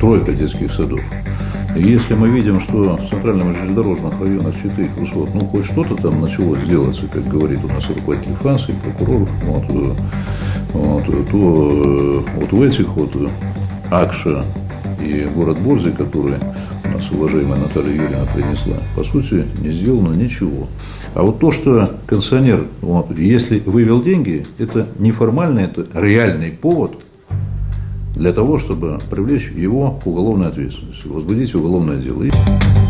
стройка детских садов. И если мы видим, что в центральных железнодорожных районах 4 высот, ну, хоть что-то там начало делаться, как говорит у нас руководитель Франции, прокурор, то вот в этих вот Акша и город Борзи, который у нас уважаемая Наталья Юрьевна принесла, по сути, не сделано ничего. А вот то, что концессионер, вот, если вывел деньги, это не формальный, это реальный повод для того, чтобы привлечь его к уголовной ответственности, возбудить уголовное дело.